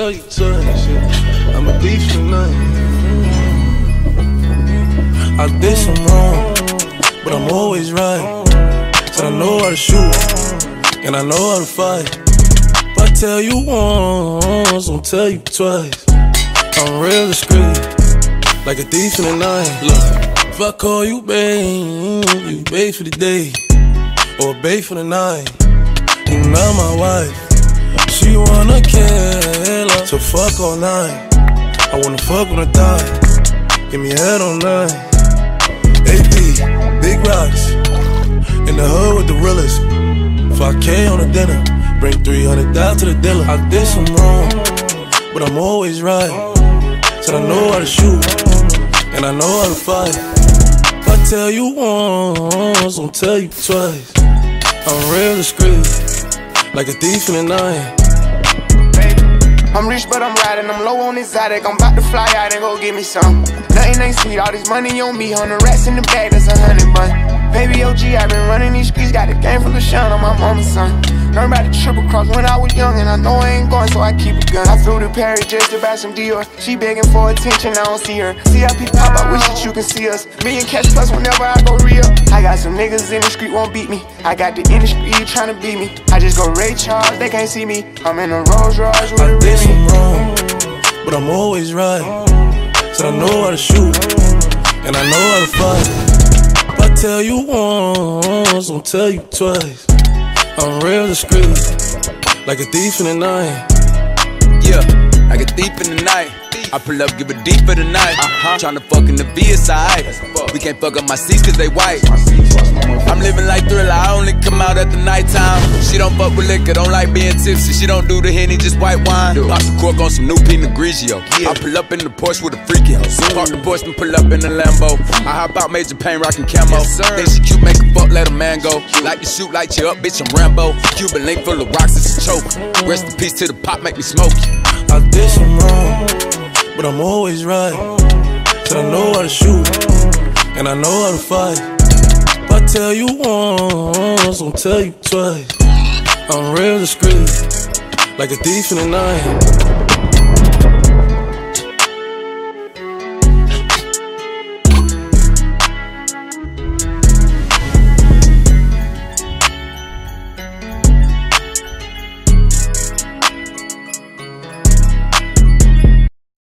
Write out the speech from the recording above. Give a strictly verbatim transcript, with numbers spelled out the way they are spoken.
tell you twice, yeah. I'm a thief for the night. I did some wrong, but I'm always right. Said I know how to shoot, and I know how to fight. If I tell you once, I'll tell you twice. I'm real discreet, like a thief in the night. Look, if I call you babe, you babe for the day, or babe for the night. You not my wife. She wanna kill her, so fuck all night. I wanna fuck when I die. Give me head all night. A P, big rocks, in the hood with the realest. five K on the dinner, bring three hundred down to the dealer. I did some wrong, but I'm always right. Said I know how to shoot, and I know how to fight. If I tell you once, I'll tell you twice. I'm real discreet, like a thief in the night. I'm rich but I'm riding, I'm low on exotic. I'm about to fly out and go get me some. Nothing ain't sweet, all this money on me. Hundred rats in the bag, that's a hundred bun. Baby O G, I been running these streets. Got a game full of shine on my mama's son. Learned about the triple cross when I was young, and I know I ain't going, so I keep a gun. I flew to Paris just to buy some Dior. She begging for attention, I don't see her. C I P pop, I wish that you can see us. Million cash plus whenever I go real. I got some niggas in the street won't beat me. I got the industry trying to beat me. I just go Ray Charles, they can't see me. I'm in a Rolls Royce with a I did Remy. some wrong, but I'm always right. Said I know how to shoot, and I know how to fight. If I tell you once, I'll tell you twice. I'm real discreet, like a thief in the night. Yeah, like a thief in the night. I pull up, give it deep for the night. uh-huh. Tryna fuck in the V S I. We can't fuck up my seats cause they white. I'm living like Thriller, I only come out at the nighttime. She don't fuck with liquor, don't like being tipsy. She don't do the Henny, just white wine. Pop some cork on some new Pinot Grigio. I pull up in the Porsche with a freaky hoe. Park the Porsche and pull up in the Lambo. I hop out Major Payne rockin' camo. Think she cute, make a fuck, let a man go. Like to shoot, light you up, bitch, I'm Rambo. Cuban link full of rocks, it's a choke. Rest in peace to the pop, make me smoke you. I did some wrong, but I'm always right. Said I know how to shoot, and I know how to fight. If I tell you once, I'll tell you twice. I'm real discreet, like a thief in the night.